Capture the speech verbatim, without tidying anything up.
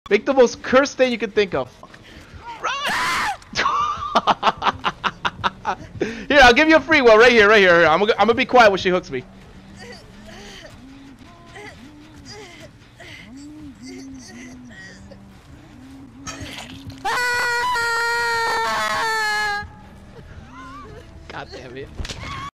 Make the most cursed thing you can think of. Here, I'll give you a free one right here, right here. I'm gonna, I'm gonna be quiet when she hooks me. God damn it.